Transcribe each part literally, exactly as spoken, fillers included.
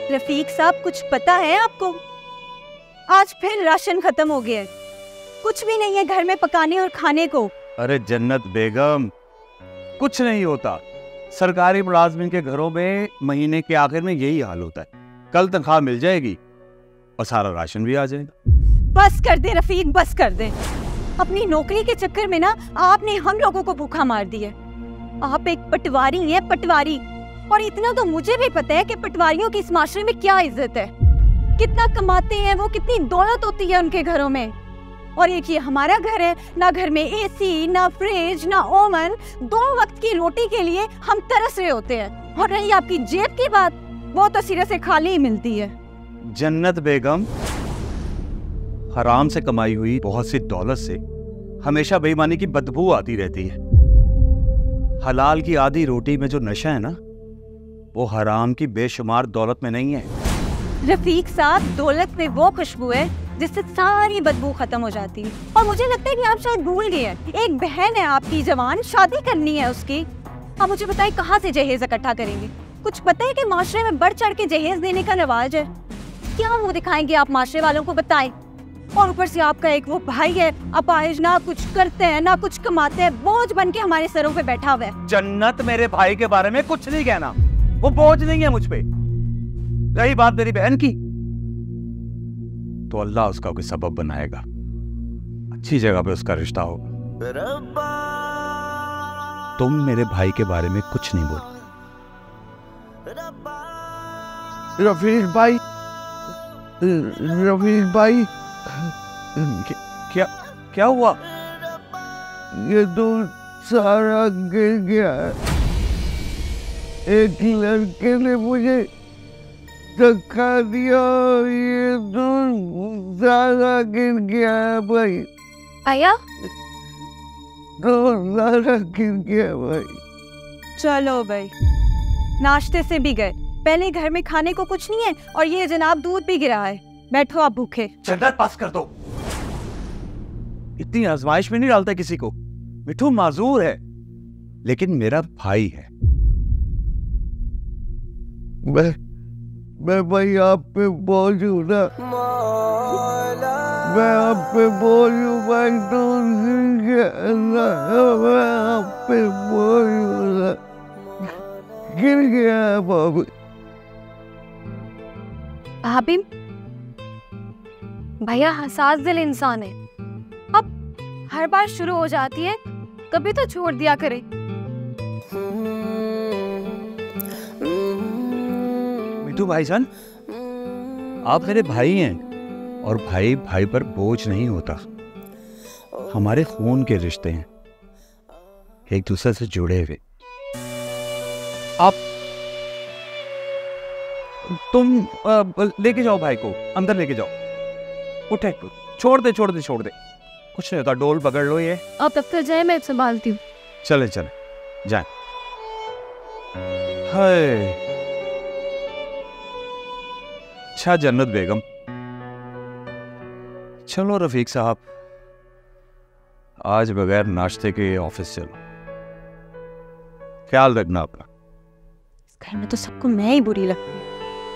रफीक साहब, कुछ पता है आपको? आज फिर राशन खत्म हो गया है, कुछ भी नहीं है घर में पकाने और खाने को। अरे जन्नत बेगम, कुछ नहीं होता। सरकारी मुलाजमिन के घरों में महीने के आखिर में यही हाल होता है। कल तनख्वाह मिल जाएगी और सारा राशन भी आ जाएगा। बस कर दे रफीक, बस कर दे। अपनी नौकरी के चक्कर में ना आपने हम लोगों को भूखा मार दिया। आप एक पटवारी हैं, पटवारी। और इतना तो मुझे भी पता है कि पटवारियों की इस माशरे में क्या इज्जत है, कितना कमाते हैं वो, कितनी दौलत होती है उनके घरों में। और एक ये हमारा घर है, ना घर में एसी, ना फ्रिज, ना ओवन। दो वक्त की रोटी के लिए हम तरस रहे होते हैं। और रही आपकी जेब की बात, वो तो सिरे से खाली ही मिलती है। जन्नत बेगम, हराम से कमाई हुई बहुत सी दौलत से हमेशा बेईमानी की बदबू आती रहती है। हलाल की आधी रोटी में जो नशा है ना, वो हराम की बेशुमार दौलत में नहीं है। रफीक साहब, दौलत में वो खुशबू है जिससे सारी बदबू खत्म हो जाती है। और मुझे लगता है कि आप शायद भूल गए हैं, एक बहन है आपकी जवान, शादी करनी है उसकी। आप मुझे बताएं कहाँ से जहेज इकट्ठा करेंगे? कुछ पता है कि माशरे में बढ़ चढ़ के जहेज देने का रिवाज है? क्या मुंह दिखाएंगे आप माशरे वालों को, बताएं। और ऊपर से आपका एक वो भाई है अपाहिज, ना कुछ करते हैं ना कुछ कमाते हैं, बोझ बन के हमारे सरों पे बैठा हुआ है। जन्नत, मेरे भाई के बारे में कुछ नहीं कहना, वो बोझ नहीं है मुझ पे। रही बात मेरी बहन की, तो अल्लाह उसका कोई सबब बनाएगा, अच्छी जगह पे उसका रिश्ता होगा। तुम मेरे भाई के बारे में कुछ नहीं बोल। रफीक भाई, रफीक भाई, क्या क्या हुआ? ये तो सारा गिर गया। एक लड़के ने मुझे धक्का दिया, ये तो सारा गिर गया है भाई। आया तो सारा गिर गया भाई। चलो भाई, नाश्ते से भी गए, पहले घर में खाने को कुछ नहीं है और ये जनाब दूध भी गिरा है। बैठो आप भूखे। जन्नत, पास कर दो। इतनी आजमाइश में नहीं डालता किसी को। मिठू माजूर है, लेकिन मेरा भाई है। मैं मैं भाई आप पे बोझ हूँ ना, मैं आप पे बोझ हूँ भाई, तो मैं आप पे बोझ हूँ ना, गिर गया है बाबू। भाभी, भैया हसास दिल इंसान है, अब हर बार शुरू हो जाती है, कभी तो छोड़ दिया करे। मिठू भाईजान, आप मेरे भाई हैं और भाई भाई पर बोझ नहीं होता। हमारे खून के रिश्ते हैं, एक दूसरे से जुड़े हुए। आप तुम लेके जाओ भाई को, अंदर लेके जाओ। उठे, छोड़ दे छोड़ दे छोड़ दे, कुछ नहीं होता। डोल पकड़ लो ये। आप दफ्तर जाए, मैं संभालती हूँ। चले चले जाए। हाय, अच्छा जन्नत बेगम, चलो रफीक साहब, आज बगैर नाश्ते के ऑफिस चलो। ख्याल रखना अपना। इस घर में तो सबको मैं ही बुरी लगती हूँ।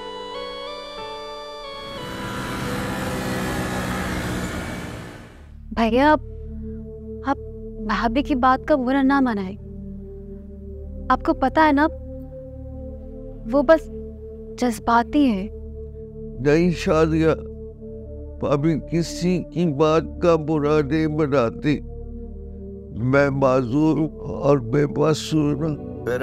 भैया, आप आप भाभी की बात का बुरा ना मनाए। आपको पता है ना, वो बस जज्बाती है। नहीं शादिया, भाभी किसी की बात का बुरा नहीं बनाती। मैं माजूर और बेबस हूँ ना,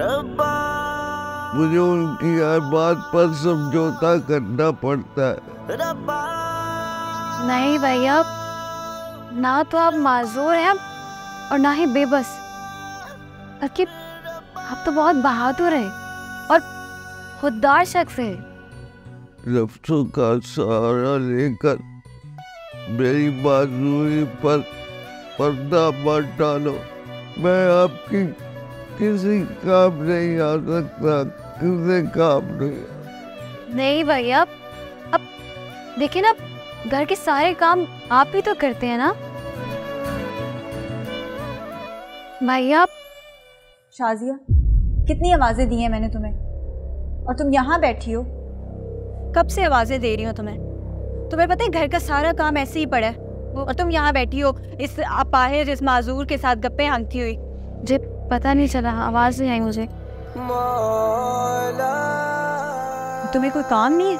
मुझे उनकी हर बात पर समझौता करना पड़ता है। नहीं भैया, ना तो आप माजूर हैं और ना ही बेबस, बल्कि आप तो बहुत बहादुर हैं और खुददार शख्स हैं। लफ्जों का सहारा लेकर मेरी माजूरी पर पर्दा मत डालो। मैं आपकी किसी काम नहीं आ सकता, किसी काम नहीं। नहीं भैया, अब देखिए ना, घर के सारे काम आप ही तो करते हैं ना भैया। शाजिया, कितनी आवाजें दी हैं मैंने तुम्हें और तुम यहाँ बैठी हो। कब से आवाजें दे रही हूँ तुम्हें? तुम्हें पता है घर का सारा काम ऐसे ही पड़ा है और तुम यहाँ बैठी हो इस अपाहिज इस माजूर के साथ गप्पे हाँकती हुई। मुझे पता नहीं चला, आवाज नहीं आई मुझे। तुम्हें कोई काम नहीं है?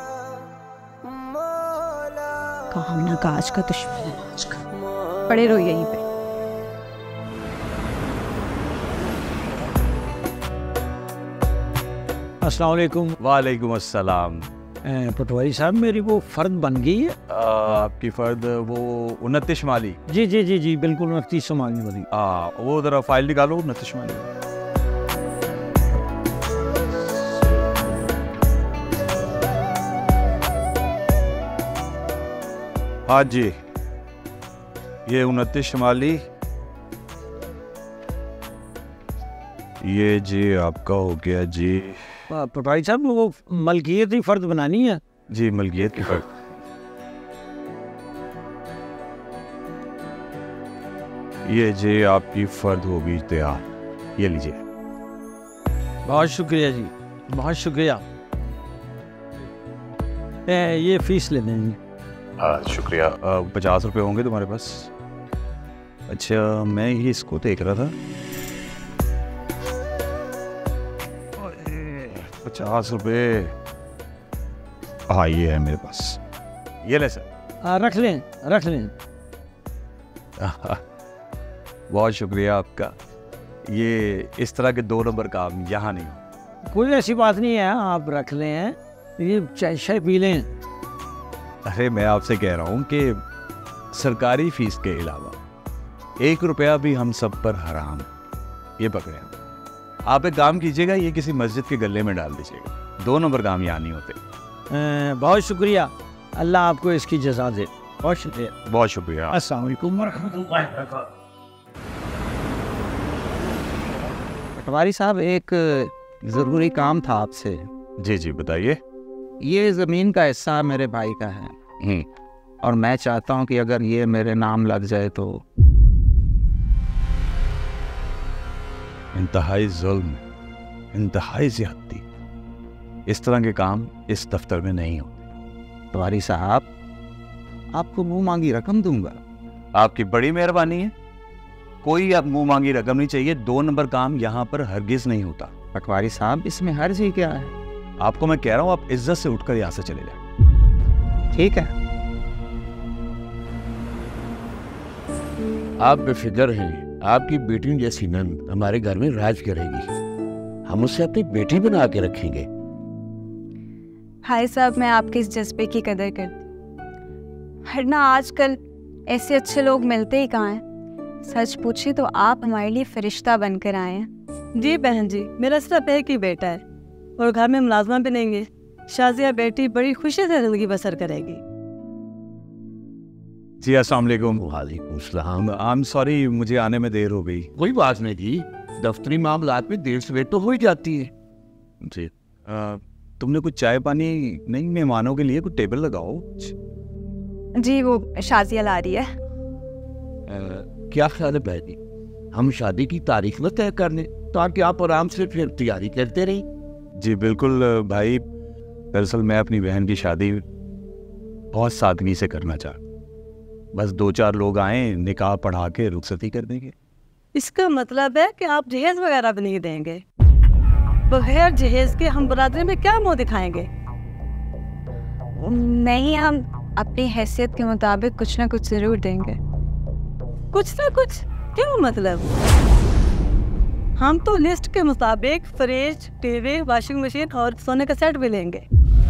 काम ना काज का दुश्मन, पड़े रहो यहीं पे। अस्सलाम वालेकुम। वालेकुम अस्सलाम। पटवारी साहब, मेरी वो फ़र्द बन गई है। आ, आपकी फ़र्द वो उनतीस माली? जी जी जी जी बिल्कुल उनतीस माली वाली। हाँ, वो ज़रा फाइल निकालो उनतीस माली। हाँ जी, ये उनतीस माली, ये जी आपका हो गया जी। पटवारी साहब, वो मलकियत ही फ़र्द बनानी है। जी, मलकियत की फ़र्द। ये जी आपकी फ़र्द होगी तैयार, ये लीजिए। बहुत शुक्रिया जी, बहुत शुक्रिया। ए, ये फ़ीस ले लेंगे। हाँ शुक्रिया। पचास रुपये होंगे तुम्हारे पास? अच्छा, मैं ही इसको देख रहा था। पचास रुपये, हाँ ये है मेरे पास, ये ले सर। आ, रख लें रख लें। बहुत शुक्रिया आपका। ये इस तरह के दो नंबर काम यहाँ नहीं हो। कोई ऐसी बात नहीं है, आप रख लें। हैं ये चाय शाय पी लें। अरे मैं आपसे कह रहा हूँ कि सरकारी फीस के अलावा एक रुपया भी हम सब पर हराम, ये पकड़े हम। आप एक काम कीजिएगा, ये किसी मस्जिद के गले में डाल दीजिएगा। दो नंबर काम यहाँ नहीं होते। आ, बहुत शुक्रिया, अल्लाह आपको इसकी जज़ा दे। बहुत शुक्रिया। बहुत शुक्रिया। अस्सलाम वालेकुम वरहमतुल्लाहि वबरकातुहू। पटवारी साहब, एक ज़रूरी काम था आपसे। जी जी बताइए। ये ज़मीन का हिस्सा मेरे भाई का है और मैं चाहता हूँ कि अगर ये मेरे नाम लग जाए तो। इंतहाई जुल्म, इंतहाई ज़्यादती, इस तरह के काम इस दफ्तर में नहीं होते। पटवारी साहब, आपको मुंह मांगी रकम दूंगा। आपकी बड़ी मेहरबानी है। कोई अब मुंह मांगी रकम नहीं चाहिए। दो नंबर काम यहाँ पर हरगिज नहीं होता। पटवारी साहब, इसमें हर्ज ही क्या है? आपको मैं कह रहा हूँ, आप इज्जत से उठकर यहाँ से चले जाए। ठीक है। आप बेफिक्र हैं, आपकी बेटी जैसी नंद हमारे घर में राज करेगी। हम उसे अपनी बेटी बना के रखेंगे। हाय साहब, मैं आपके इस जज्बे की कदर करती, वरना आजकल ऐसे अच्छे लोग मिलते ही कहाँ हैं। सच पूछे तो आप हमारे लिए फरिश्ता बनकर आए हैं। जी बहन जी, मेरा सिर्फ एक ही बेटा है और घर में मुलाजमा भी नहीं है। शाजिया बेटी बड़ी खुशी से जिंदगी बसर करेगी। जी अस्सलाम वालेकुम। वालेकुम सलाम। आई एम सॉरी, मुझे आने में देर हो गई। कोई बात नहीं जी, दफ्तरी मामलात में देर सवेर तो हो ही जाती है। जी आ, तुमने कुछ चाय पानी नहीं? मेहमानों के लिए कुछ टेबल लगाओ। जी वो शाजिया ला रही है। आ, क्या ख्याल है बहनी, हम शादी की तारीख न तय कर लें ताकि आप आराम से फिर तैयारी करते रही। जी बिल्कुल भाई, दरअसल मैं अपनी बहन की शादी बहुत सादगी से करना चाहता। बस दो चार लोग आए, निकाह पढ़ा के रुखसती कर देंगे। इसका मतलब है कि आप जहेज वगैरह भी नहीं देंगे? बगैर जहेज के हम बरादरी में क्या मुंह दिखाएंगे? नहीं, हम अपनी हैसियत के मुताबिक कुछ ना कुछ जरूर देंगे। कुछ ना कुछ क्या मतलब? हम तो लिस्ट के मुताबिक फ्रिज, टीवी, वॉशिंग मशीन और सोने का सेट भी लेंगे।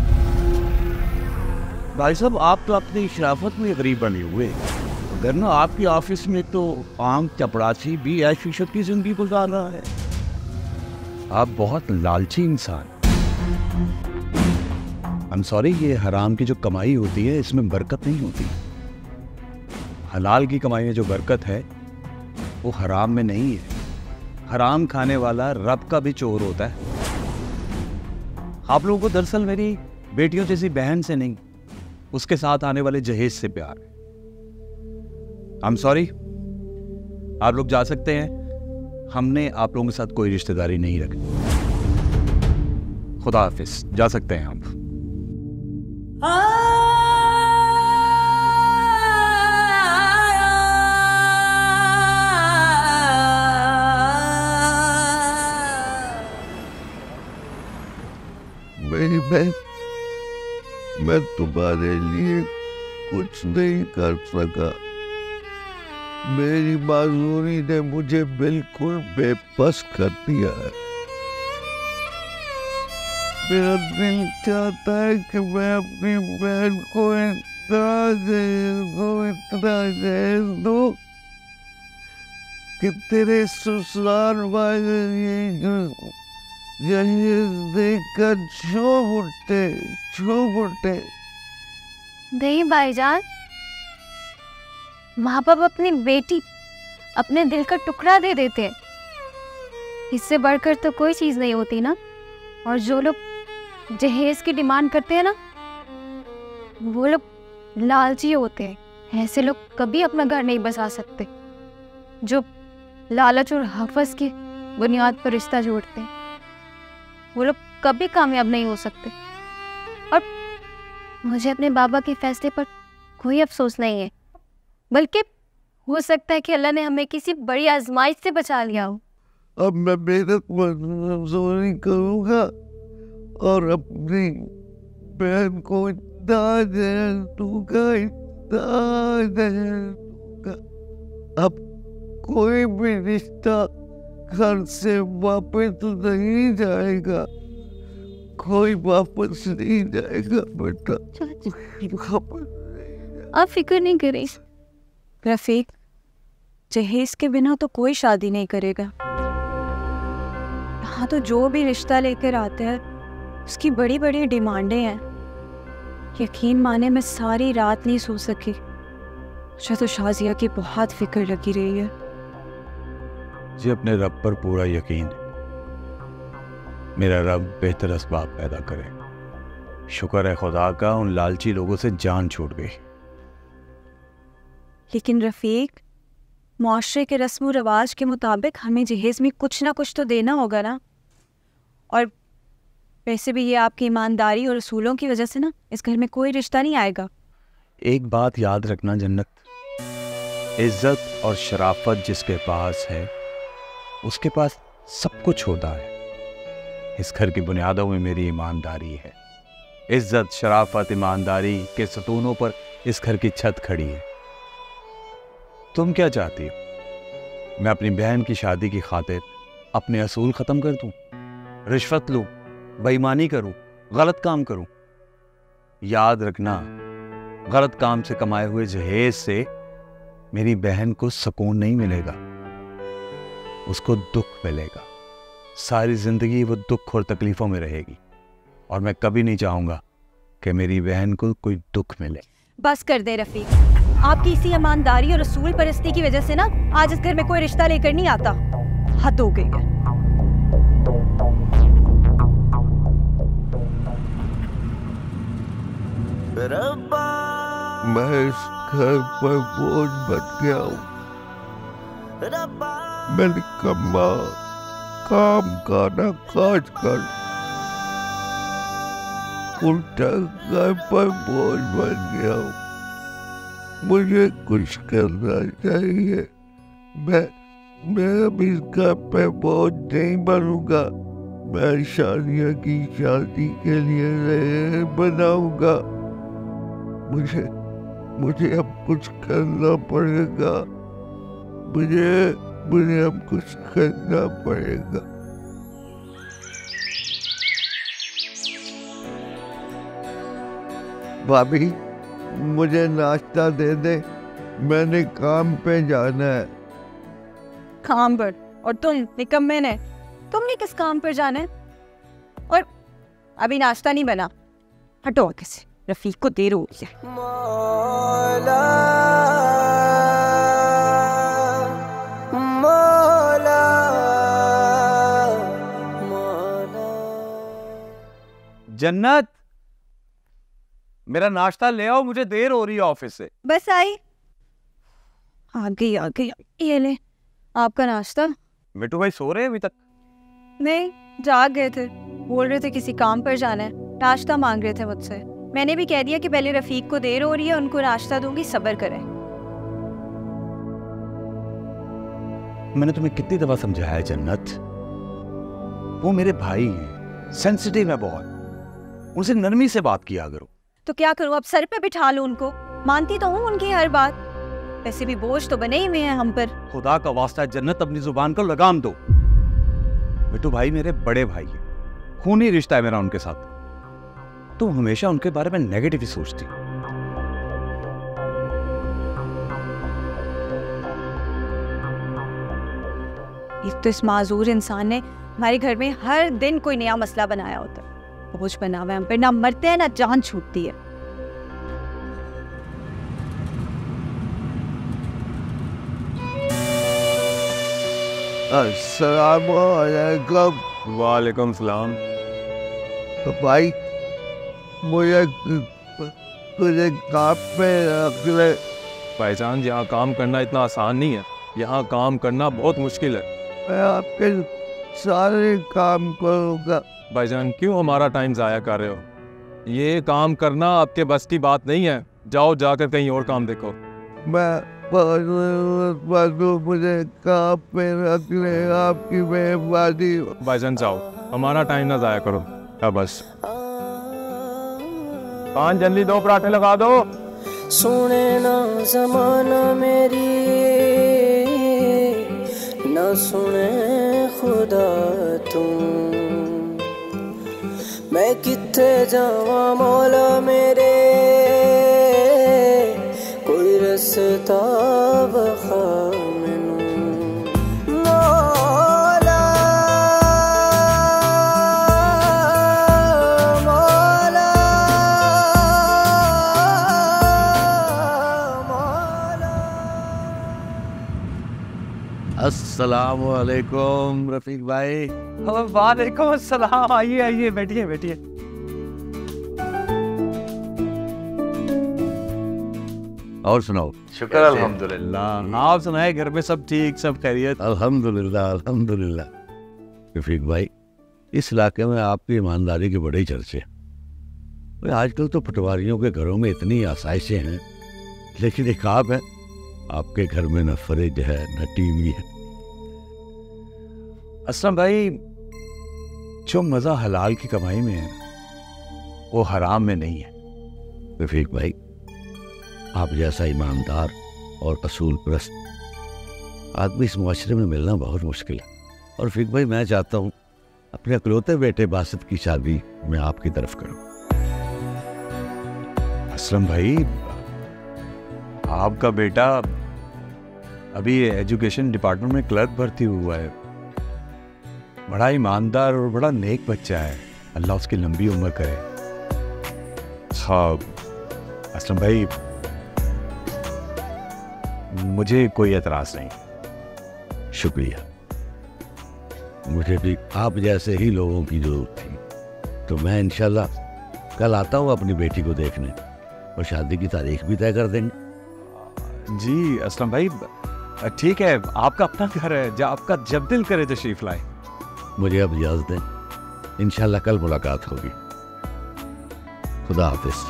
भाई साहब, आप तो अपनी शराफत में गरीब बने हुए, अगर ना आपकी ऑफिस में तो आम चपड़ासी भी ऐश इशत की जिंदगी गुजार रहा है। आप बहुत लालची इंसान। आई एम सॉरी, ये हराम की जो कमाई होती है इसमें बरकत नहीं होती। हलाल की कमाई में जो बरकत है वो हराम में नहीं है। हराम खाने वाला रब का भी चोर होता है। आप लोगों को दरअसल मेरी बेटियों जैसी बहन से नहीं, उसके साथ आने वाले जहेज से प्यार है। आई एम सॉरी, आप लोग जा सकते हैं। हमने आप लोगों के साथ कोई रिश्तेदारी नहीं रखी। खुदा हाफिज, जा सकते हैं आप। मेरी बहन, मैं तुम्हारे लिए कुछ नहीं कर सका। मेरी माजूरी ने मुझे बिल्कुल बेबस कर दिया है। मेरा दिल चाहता है कि मैं अपनी बहन को इतना दहेज दूं, इतना दहेज दूं कि तेरे ससुराल वाले ये जो दहेज देखकर झूम उठते, झूम उठते। नहीं भाईजान, माँ बाप अपनी बेटी, अपने दिल का टुकड़ा दे देते हैं। इससे बढ़कर तो कोई चीज नहीं होती ना। और जो लोग दहेज की डिमांड करते हैं ना, वो लोग लालची होते हैं। ऐसे लोग कभी अपना घर नहीं बसा सकते, जो लालच और हवस की बुनियाद पर रिश्ता जोड़ते हैं। वो लोग कभी कामयाब नहीं हो सकते। और मुझे अपने बाबा के फैसले पर कोई अफसोस नहीं है, बल्कि हो सकता है कि अल्लाह ने हमें किसी बड़ी आजमाइश से बचा लिया हो। अब मैं मेहनत मजदूरी करूंगा और अपनी बहन को इतना दहेज दूंगा, इतना दहेज दूंगा। अब कोई भी रिश्ता घर से वापस नहीं जाएगा, कोई वापस नहीं जाएगा बेटा, आप फिक्र नहीं करें। रफीक, जहेज के बिना तो कोई शादी नहीं करेगा। यहाँ तो जो भी रिश्ता लेकर आता है उसकी बड़ी बड़ी डिमांडें हैं। यकीन माने मैं सारी रात नहीं सो सकी। मुझे तो शाजिया की बहुत फिक्र लगी रही है। जी, अपने रब पर पूरा यकीन है। मेरा रब बेहतर असबाब पैदा करे। शुक्र है खुदा का, उन लालची लोगों से जान छूट गई। लेकिन रफीक, मुआशरे के रस्म रवाज के मुताबिक हमें जहेज में कुछ ना कुछ तो देना होगा ना। और वैसे भी ये आपकी ईमानदारी और असूलों की वजह से ना इस घर में कोई रिश्ता नहीं आएगा। एक बात याद रखना जन्नत, इज्जत और शराफत जिसके पास है उसके पास सब कुछ होता है। इस घर की बुनियादों में मेरी ईमानदारी है। इज्जत, शराफत, ईमानदारी के सतूनों पर इस घर की छत खड़ी है। तुम क्या चाहती हो? मैं अपनी बहन की शादी की खातिर अपने असूल खत्म कर दूं, रिश्वत लूं, बेईमानी करूं, गलत काम करूं? याद रखना, गलत काम से कमाए हुए जहेज से मेरी बहन को सुकून नहीं मिलेगा, उसको दुख मिलेगा। सारी जिंदगी वो दुख और तकलीफों में रहेगी और मैं कभी नहीं चाहूंगा कि मेरी बहन को कोई दुख मिले। बस कर दे रफीक, आपकी इसी ईमानदारी और रसूल परस्ती की वजह से ना आज इस घर में कोई रिश्ता लेकर नहीं आता। हद हो गई है। मैं इस घर पर बोझ बन गया हूँ। मैं निकम्मा, काम का ना काज कर, उल्टा घर पर बोझ बन गया हूँ। मुझे कुछ करना चाहिए। मैं मैं अब इस घर पे बोझ नहीं बनूंगा। मैं शादिया की शादी के लिए रहे बनाऊंगा। मुझे मुझे अब कुछ करना पड़ेगा। मुझे मुझे अब कुछ करना पड़ेगा। भाभी, मुझे नाश्ता दे दे, मैंने काम पे जाना है। काम पर? और तुम निकम्मे ने, तुमने किस काम पर जाना है? और अभी नाश्ता नहीं बना। हटो आगे से, रफीक को देर हो गई है। मौला, मौला, मौला। जन्नत, मेरा नाश्ता ले आओ, मुझे देर हो रही है ऑफिस से। बस आई। आ गई आ गई। ये ले आपका नाश्ता। मिट्टू भाई सो रहे हैं अभी तक? नहीं, जाग गए थे। बोल रहे थे किसी काम पर जाना है, नाश्ता मांग रहे थे मुझसे। मैंने भी कह दिया कि पहले रफीक को देर हो रही है, उनको नाश्ता दूंगी, सब्र करें। मैंने तुम्हें कितनी दफा समझाया है जन्नत, वो मेरे भाई हैं, सेंसिटिव है बहुत, उनसे नरमी से बात किया करो। तो क्या करूं, अब सर पे बिठा लूं उनको? मानती तो हूँ उनकी हर बात, वैसे भी बोझ तो बने ही हुए हैं हम पर। खुदा का वास्ता है जन्नत, अपनी जुबान को लगाम दो। बिट्टू भाई मेरे बड़े भाई हैं, खूनी रिश्ता है मेरा उनके साथ। तुम हमेशा उनके बारे में नेगेटिव ही सोचती। एक तो इस माजूर इंसान ने हमारे घर में हर दिन कोई नया मसला बनाया होता है, बोझ बना हुआ है हम पे, ना मरते हैं ना जान छूटती है। अस्सलाम वालेकुम। वालेकुम सलाम। तो भाई मुझे तुझे काम पे रख ले। भाईजान यहाँ काम करना इतना आसान नहीं है, यहाँ काम करना बहुत मुश्किल है। मैं आपके सारे काम करूँगा। भाईजान क्यों हमारा टाइम ज़ाया कर रहे हो? ये काम करना आपके बस की बात नहीं है, जाओ जाकर कहीं और काम देखो। मैं मुझे काम पे रख ले, आपकी मेहरबानी। भाईजान जाओ, हमारा टाइम ना ज़ाया करो। अब बस पान जल्दी दो पराठे लगा दो। सुने ना जमाना मेरी, ना सुने खुदा तुम, मैं कित्थे जावा मौला मेरे, कोई रस्ता बखा मैनू मौला, मौला, मौला। अस्सलाम वालेकुम रफीक भाई। वालेकुम अस्सलाम। आइए आइए, बैठिए बैठिए। और सुनाओ। शुक्र अल्हम्दुलिल्लाह। आप सुनाए, घर में सब ठीक, सब खैरियत? अल्हम्दुलिल्लाह अल्हम्दुलिल्लाह। रफीक भाई, इस इलाके में आपकी ईमानदारी के बड़े चर्चे। भाई आजकल तो पटवारियों के घरों में इतनी आसाइशें हैं, लेकिन एक आप है, आपके घर में न फ्रिज है न टीवी है। असलम भाई, जो मज़ा हलाल की कमाई में है वो हराम में नहीं है। रफीक भाई, आप जैसा ईमानदार और असूल परस्त आदमी इस मुआशरे में मिलना बहुत मुश्किल है। और रफीक भाई, मैं चाहता हूँ अपने अकलौते बेटे बासित की शादी मैं आपकी तरफ करूँ। असलम भाई, आपका बेटा अभी एजुकेशन डिपार्टमेंट में क्लर्क भर्ती हुआ है, बड़ा ईमानदार और बड़ा नेक बच्चा है, अल्लाह उसकी लंबी उम्र करे। हाँ असलम भाई, मुझे कोई एतराज़ नहीं। शुक्रिया, मुझे भी आप जैसे ही लोगों की जरूरत थी। तो मैं इंशाल्लाह कल आता हूँ अपनी बेटी को देखने, और शादी की तारीख भी तय कर देंगे। जी असलम भाई, ठीक है, आपका अपना घर है, जब आपका जब दिल करे तशरीफ लाए। मुझे अब इजाज़त दें, इंशाल्लाह कल मुलाकात होगी। खुदा हाफिज़।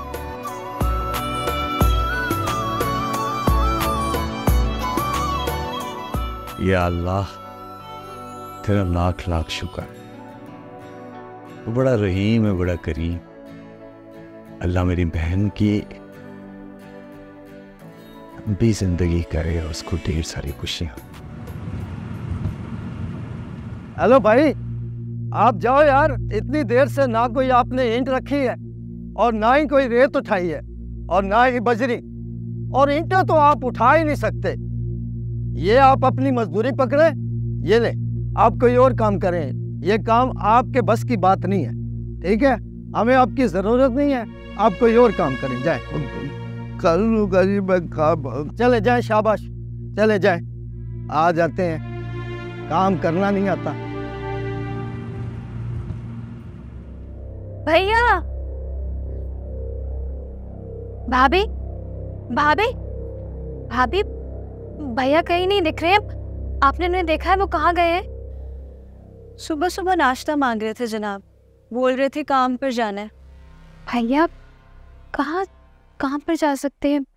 या अल्लाह, तेरा लाख लाख शुक्र। वो बड़ा रहीम है, बड़ा करीम। अल्लाह मेरी बहन की लंबी जिंदगी करे और उसको ढेर सारी खुशियाँ। हेलो भाई, आप जाओ यार, इतनी देर से ना कोई आपने ईंट रखी है और ना ही कोई रेत उठाई है और ना ही बजरी, और ईंटें तो आप उठा ही नहीं सकते। ये आप अपनी मजदूरी पकड़े, ये ले आप कोई और काम करें, ये काम आपके बस की बात नहीं है, ठीक है? हमें आपकी ज़रूरत नहीं है, आप कोई और काम करें। जाए कर लूँगा जी मैं काम। चले जाए, शाबाश, चले जाए। आ जाते हैं, काम करना नहीं आता। भैया, भाभी, भाभी, भाभी, भैया कहीं नहीं दिख रहे। आपने उन्हें देखा है? वो कहाँ गए हैं? सुबह सुबह नाश्ता मांग रहे थे जनाब, बोल रहे थे काम पर जाना है। भैया, कहाँ कहाँ पर जा सकते हैं?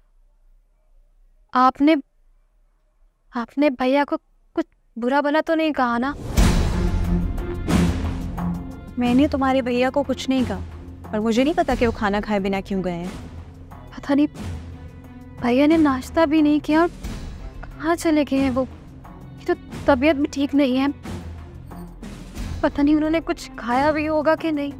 आपने आपने भैया को कुछ बुरा भला तो नहीं कहा ना? मैंने तुम्हारे भैया को कुछ नहीं कहा, पर मुझे नहीं पता कि वो खाना खाए बिना क्यों गए हैं। पता नहीं, भैया ने नाश्ता भी नहीं किया और कहाँ चले गए हैं वो। तो तबीयत भी ठीक नहीं है, पता नहीं उन्होंने कुछ खाया भी होगा कि नहीं।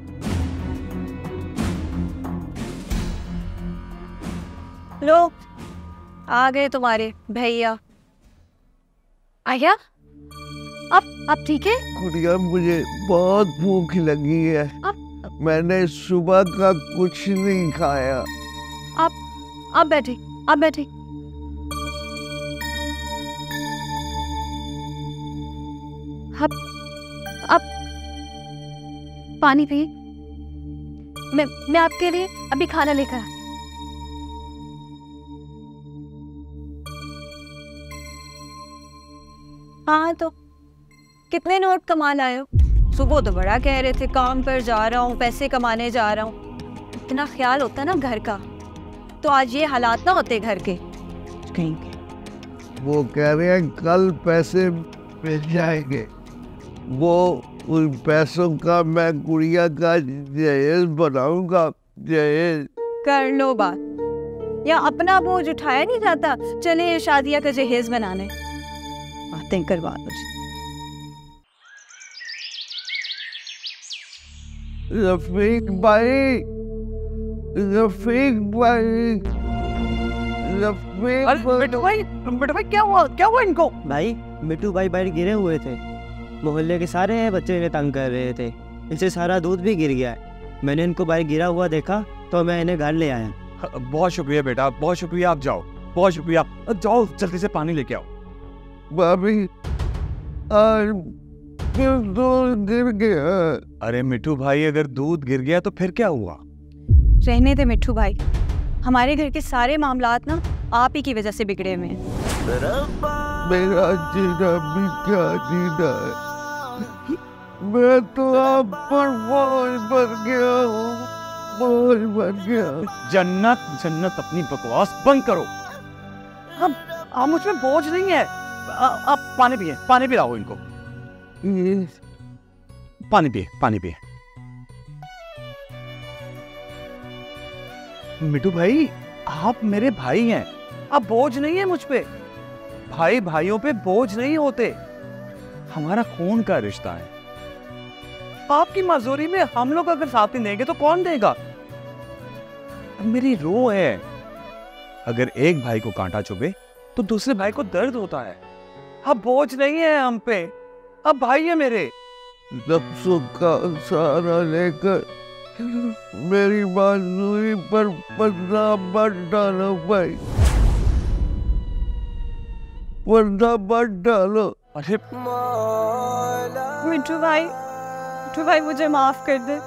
लो, आ गए तुम्हारे भैया। आया, आप आप ठीक है? गुड़िया, मुझे बहुत भूख लगी है। आप मैंने सुबह का कुछ नहीं खाया। आप आप बैठे, आप बैठे। आप आप पानी पिए, मैं मैं आपके लिए अभी खाना लेकर आती। हाँ, तो कितने नोट कमा लाए हो? सुबह तो बड़ा कह रहे थे काम पर जा रहा हूँ, पैसे कमाने जा रहा हूँ। इतना ख्याल होता ना घर का, तो आज ये हालात ना होते घर के कहीं के। वो कह रहे हैं कल पैसे मिल जाएंगे। वो उन पैसों का मैं गुड़िया का जहेज बनाऊंगा। जहेज कर लो बात, या अपना बोझ उठाया नहीं जाता, चले शादिया का जहेज बनाने। बातें करवा दो। रफीक भाई, रफीक भाई, रफीक अरे मिट्टू भाई, मिट्टू भाई क्या हुआ? क्या हुआ इनको? भाई मिट्टू भाई बाहर गिरे हुए थे, मोहल्ले के सारे बच्चे इन्हें तंग कर रहे थे, इनसे सारा दूध भी गिर गया है। मैंने इनको बाहर गिरा हुआ देखा तो मैं इन्हें घर ले आया। बहुत शुक्रिया बेटा, बहुत शुक्रिया। आप जाओ, बहुत शुक्रिया। जाओ जल्दी से पानी लेके आओ। भाभी, और फिर दूध गिर गया। अरे मिट्टू भाई, अगर दूध गिर गया तो फिर क्या हुआ? रहने दे मिट्टू भाई, हमारे घर के सारे मामलात ना आप ही की वजह से बिगड़े हुए हैं। मेरा जीना भी क्या जीना है, मैं तो आप पर बोझ बन गया हूँ, बोझ बन गया। जन्नत जन्नत अपनी बकवास बंद करो। अब आप मुझ में बोझ नहीं है। आ, आप पानी पिए, पानी पिलाओ इनको। ये पानी पिए, पानी पिए। मिट्टू भाई, आप मेरे भाई हैं। अब बोझ नहीं है मुझ पे। भाई भाइयों पे बोझ नहीं होते, हमारा खून का रिश्ता है। आपकी मजदूरी में हम लोग अगर साथ नहीं देंगे तो कौन देगा? मेरी रूह है। अगर एक भाई को कांटा चुभे तो दूसरे भाई को दर्द होता है। अब बोझ नहीं है हम पे, अब भाई है मेरे। नफ्सों का सहारा लेकर मेरी मजदूरी पर पर्दा मत डालो भाई, पर्दा मत डालो। अरे मिट्टू भाई, मिट्टू भाई मुझे माफ कर दे।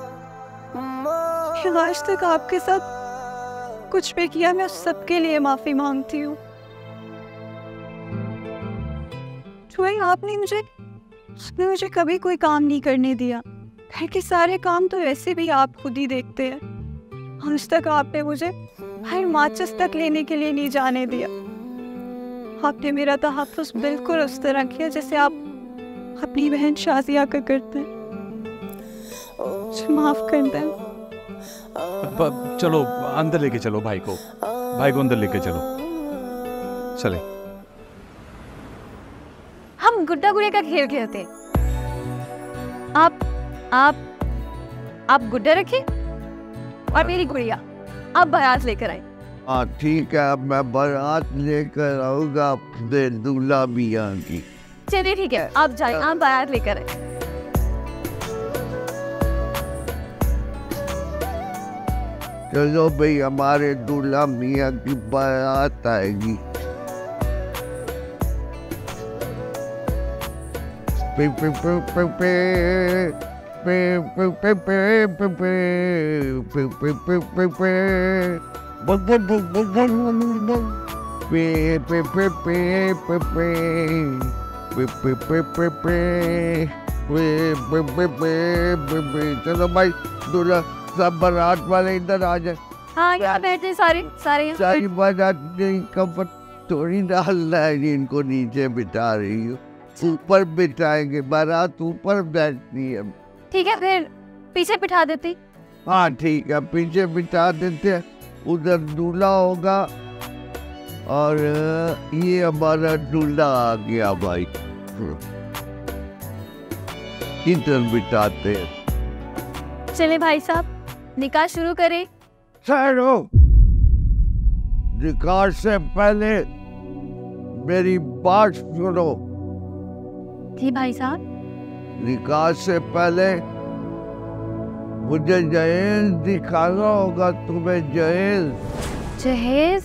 आज तक आपके साथ कुछ भी किया, मैं सबके लिए माफी मांगती हूँ। आपने मुझे आपने मुझे कभी कोई काम नहीं करने दिया। घर के सारे काम तो वैसे भी आप खुद ही देखते हैं। आज तक आपने मुझे हर माचिस तक लेने के लिए नहीं जाने दिया। आपने मेरा तहफ़्फ़ुज़ बिल्कुल उस तरह किया जैसे आप अपनी बहन शाजिया का करते हैं। माफ कर दें। चलो अंदर लेके चलो भाई को, भाई को अंदर लेके चलो। चले। हम गुड्डा गुड़िया का खेल खेलते। आप आप आप गुड्डा रखिए और मेरी गुड़िया आप बारात लेकर आए। हाँ ठीक है, अब मैं बारात लेकर आऊंगा अपने दूल्हा मियां की। चलिए ठीक है, आप जाइए, आप बारात लेकर आए। चलो भाई, हमारे दूल्हा मियां की बारात आएगी। पे पे पे पे पे पे पे पे पे पे पे पे पे पे पे बग बग बग बग बग पे पे पे पे पे पे पे पे पे पे पे पे पे पे। चलो भाई, दूल्हा सब बारात वाले इधर आ जाए। हाँ यहाँ बैठे सारे सारे यहाँ। सारी बात आपने कपट थोड़ी डालना है, इनको नीचे बिठा रही हो, ऊपर बिठाएंगे, बारात ऊपर बैठती है। ठीक है फिर पीछे बिठा देती। हाँ ठीक है, पीछे बिठा देते हैं, उधर दूल्हा होगा और ये हमारा दूल्हा आ गया भाई, इधर बिठाते हैं। चले भाई साहब निकाह शुरू करें। ठहरो, निकाह से पहले मेरी बात सुनो। जी भाई साहब। निकाह से पहले मुझे जहेज दिखाना होगा तुम्हें। जहेज जहेज?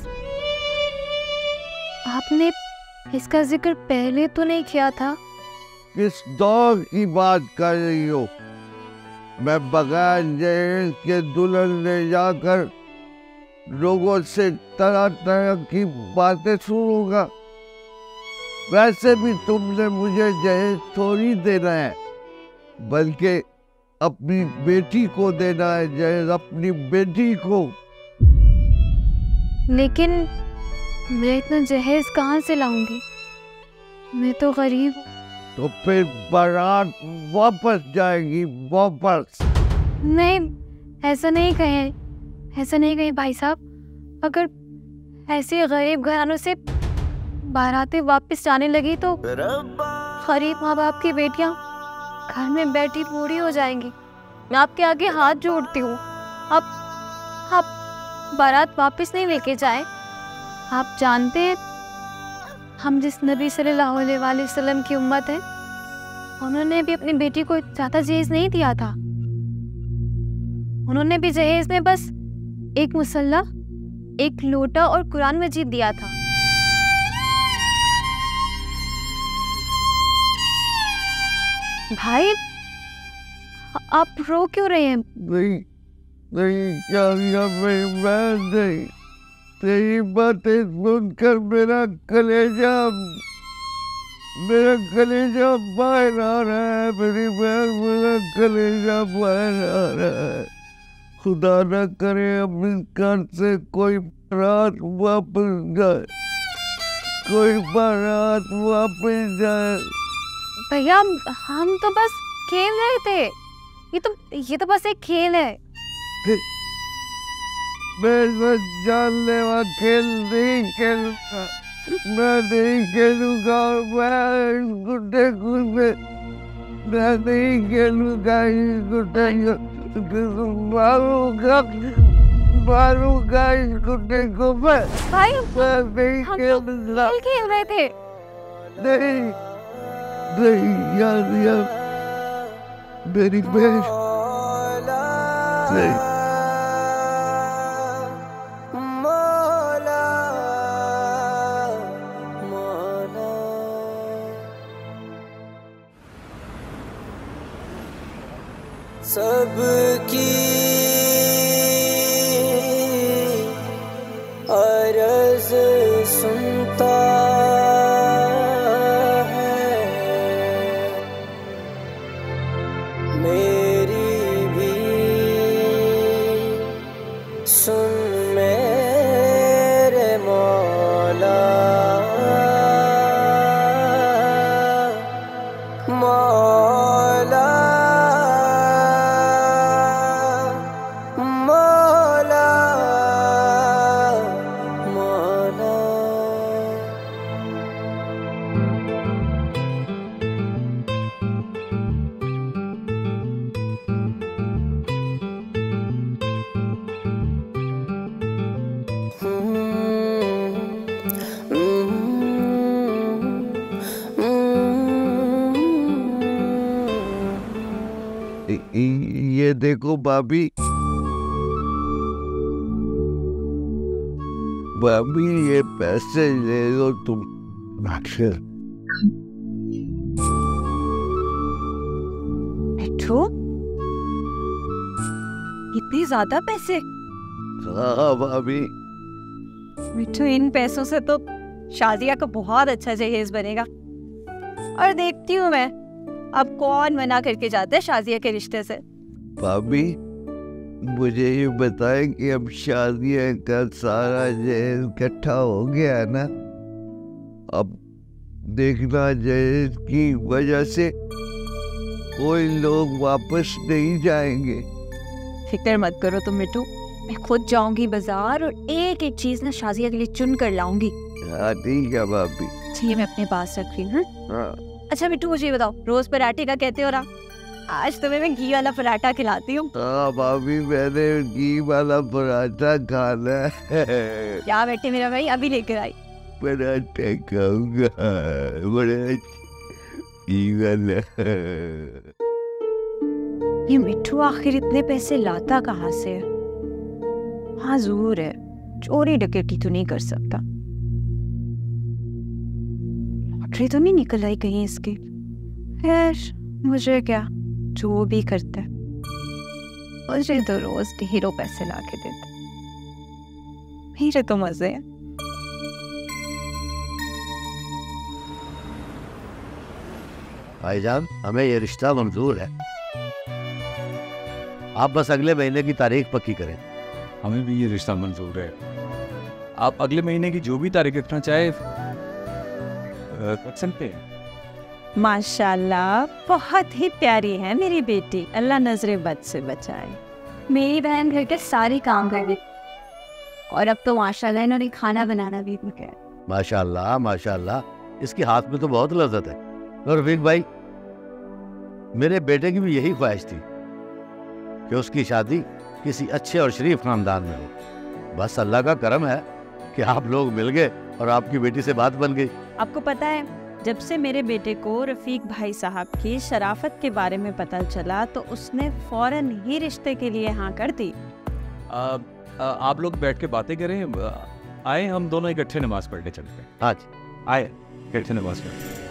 आपने इसका जिक्र पहले तो नहीं किया था। किस दौर की बात कर रही हो? मैं बगैर जहेज के दुल्हन ले जाकर लोगों से तरह तरह की बातें सुनूंगा। वैसे भी तुमने मुझे जहेज थोड़ी देना है, बल्कि अपनी बेटी को देना है जहेज, अपनी बेटी को। लेकिन मैं इतना जहेज कहाँ से लाऊंगी? मैं तो गरीब हूँ। तो फिर बारात वापस जाएगी, वापस। नहीं, ऐसा नहीं कहें, ऐसा नहीं कहें भाई साहब। अगर ऐसे गरीब घरानों से बारातें वापस जाने लगी तो गरीब माँ बाप की बेटियाँ घर में बैठी बूढ़ी हो जाएंगी। मैं आपके आगे हाथ जोड़ती हूँ, आप आप बारात वापस नहीं लेके जाएं। आप जानते हैं हम जिस नबी सल्लल्लाहु अलैहि वसल्लम की उम्मत है, उन्होंने भी अपनी बेटी को ज़्यादा जहेज नहीं दिया था। उन्होंने भी जहेज में बस एक मुसल्ला, एक लोटा और कुरान मजीद दिया था। भाई आप रो क्यों रहे हैं? नहीं नहीं क्या मेरी बहन नहीं, तेरी बातें सुनकर मेरा कलेजा मेरा कलेजा बाहर आ रहा है। मेरी बहन, मेरा कलेजा बाहर आ रहा है। खुदा न करे अब इस घर से कोई बारात वापस जाए, कोई बारात वापस जाए। भैया हम तो बस खेल रहे थे, ये तो ये तो बस एक खेल है। मैं सच जानलेवा खेल नहीं खेलूंगा, मैं नहीं खेलूंगा। मैं गुड्डे गुड्डे मैं नहीं खेलूंगा, इस गुड्डे को मारूंगा, मारूंगा इस गुड्डे को मैं। भाई मैं नहीं खेलूंगा। खेल खेल रहे थे। नहीं नहीं यार यार मेरी बहन नहीं। सबकी अर्ज़ सुनता है, मेरी भी सुन मेरे मौला। मौला ये देखो भाभी, भाभी ये पैसे ले लो तुम। आखिर मिठू, इतने ज्यादा पैसे? हाँ भाभी। मिठू, इन पैसों से तो शादिया का बहुत अच्छा जहेज बनेगा। और देखती हूँ मैं अब कौन मना करके जाता है शादिया के रिश्ते से। भाभी मुझे ये बताएं कि अब शादियां का सारा जहेज इकट्ठा हो गया है ना? अब देखना जहेज की वजह से कोई लोग वापस नहीं जाएंगे। फिक्र मत करो तुम मिट्टू, मैं खुद जाऊंगी बाजार और एक एक चीज ना शाजिया के लिए चुन कर लाऊंगी। हाँ ठीक है भाभी। ये मैं अपने पास रख रही हूँ। हाँ। अच्छा मिट्टू मुझे बताओ, रोज पराठे का कहते हो ना, आज तुम्हें मैं घी वाला पराठा खिलाती हूँ। हाँ भाभी, मैंने घी वाला पराठा खाना है। क्या बेटे मेरा भाई, अभी लेकर आई। पराठा खाऊंगा, बड़ा घी वाला। ये मिट्टू आखिर इतने पैसे लाता कहाँ से है? हाँ जरूर है, चोरी डकैती तो नहीं कर सकता। लॉटरी तो नहीं निकल आई कहीं इसकी। खैर मुझे क्या, जो भी करता है मुझे तो रोज ढेरों पैसे ला के देता, मेरे तो मजे हैं। भाईजान, हमें ये रिश्ता मंजूर है। आप बस अगले महीने की तारीख पक्की करें। हमें भी ये रिश्ता मंजूर है। आप अगले महीने की जो भी तारीख रखना चाहे रख सकते हैं। माशाल्लाह, बहुत ही प्यारी है मेरी बेटी, अल्लाह नजरे बद से बचाए। मेरी बहन घर के सारे काम कर रही और अब तो माशाल्लाह इन्होंने खाना बनाना भी सीख गया। माशाल्लाह माशाल्लाह, इसके हाथ में तो बहुत लज्जत है। और रफीक भाई, मेरे बेटे की भी यही ख्वाहिश थी कि उसकी शादी किसी अच्छे और शरीफ खानदान में हो। बस अल्लाह का करम है कि आप लोग मिल गए और आपकी बेटी से बात बन गई। आपको पता है, जब से मेरे बेटे को रफीक भाई साहब की शराफत के बारे में पता चला तो उसने फौरन ही रिश्ते के लिए हाँ कर दी। आ, आ, आप लोग बैठ के बातें करें, आए हम दोनों इकट्ठे नमाज पढ़ने चलते हैं। आज आए इकट्ठे नमाज पढ़ते हैं।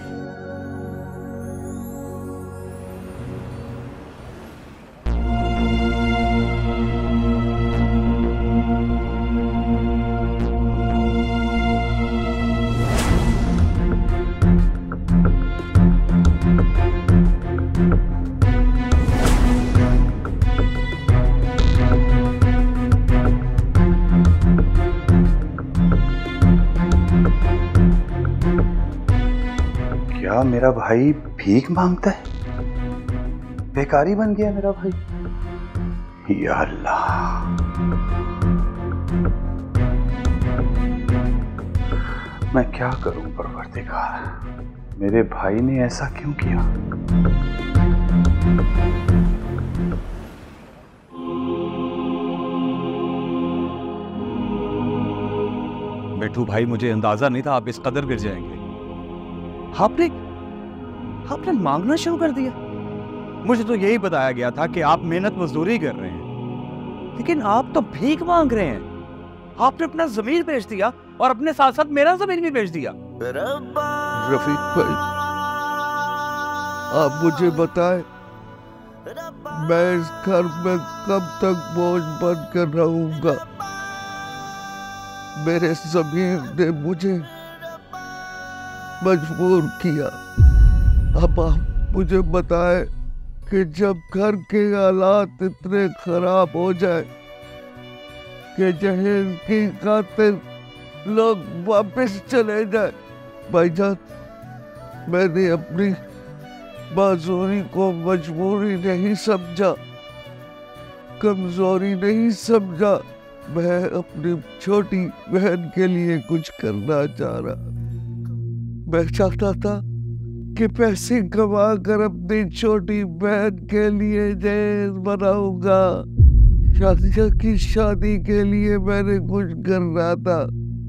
क्या मेरा भाई भीख मांगता है? बेकारी बन गया मेरा भाई। या अल्लाह, मैं क्या करूं परवरदिगार, मेरे भाई ने ऐसा क्यों किया? बेटू भाई, मुझे अंदाजा नहीं था आप इस कदर गिर जाएंगे। आपने आपने मांगना शुरू कर दिया। मुझे तो यही बताया गया था कि आप मेहनत मजदूरी कर रहे हैं, लेकिन आप तो भीख मांग रहे हैं। आपने अपना जमीन बेच दिया और अपने साथ साथ मेरा जमीन भी बेच दिया। रफीक भाई, आप मुझे बताएं, मैं इस घर में कब तक बोझ बन कर रहूंगा? मेरे जमीन ने मुझे मजबूर किया। अब आप मुझे बताएं कि जब घर के हालात इतने खराब हो जाए कि जहेज की खातिर लोग वापस चले जाए। भाईजान, मैंने अपनी बाजूरी को मजबूरी नहीं समझा, कमजोरी नहीं समझा। मैं अपनी छोटी बहन के लिए कुछ करना चाह रहा। मैं चाहता था कि पैसे कमा कर अपनी छोटी बहन के लिए जहेज बनाऊंगा। शादिया की शादी के लिए मैंने कुछ करना था।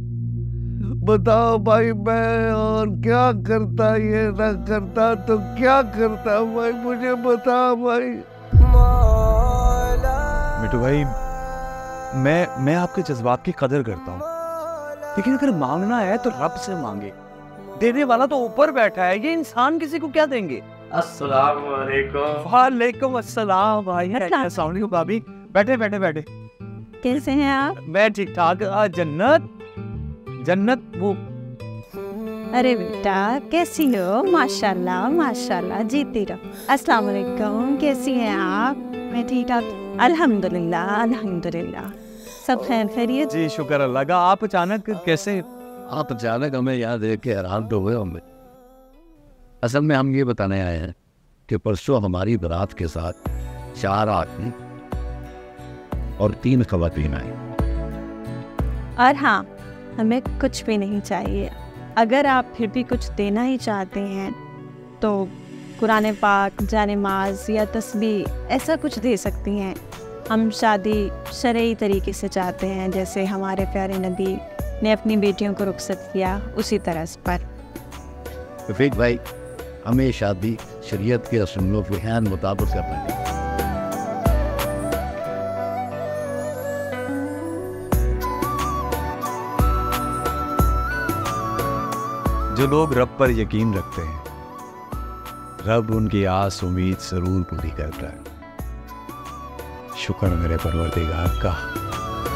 बताओ भाई, मैं और क्या करता, ये ना करता तो क्या करता भाई, मुझे बताओ भाई। मिट्टू भाई, मैं मैं आपके जज्बात की कदर करता हूँ, लेकिन अगर मांगना है तो रब से मांगे। देने वाला तो ऊपर बैठा है, ये इंसान किसी को क्या देंगे? अस्सलाम वालेकुम। वालेकुम अस्सलाम भाई। अस्सलाम वालेकुम भाभी, बैठे बैठे बैठे। कैसे हैं आप? मैं ठीक ठाक। जन्नत जन्नत वो। अरे बेटा कैसी हो? माशाल्लाह माशाल्लाह, जीती रहो। अस्सलाम वालेकुम, कैसी हैं आप? मैं ठीक ठाक, अल्हम्दुलिल्लाह अल्हम्दुलिल्लाह, सब खैर खैरियत। जी शुक्र अल्लाह का। आप अचानक कैसे? आप अचानक हमें यहाँ देख के हैरान तो हुए होंगे। असल में हम ये बताने आए हैं कि परसों हमारी बारात के साथ चार आदमी और तीन खवातीन आई। और हाँ, हमें कुछ भी नहीं चाहिए। अगर आप फिर भी कुछ देना ही चाहते हैं तो कुरान पाक, जानेमाज या तस्बीह ऐसा कुछ दे सकती हैं। हम शादी शरई तरीके से चाहते हैं, जैसे हमारे प्यारे नबी ने अपनी बेटियों को रुखसत किया उसी तरह पर। रफीक भाई, हमें शादी शरीयत के असूलों के हैन मुताबिक करना चाहिए। जो लोग रब पर यकीन रखते हैं, रब उनकी आस उम्मीद जरूर पूरी करता है। शुक्र मेरे परवरदिगार का।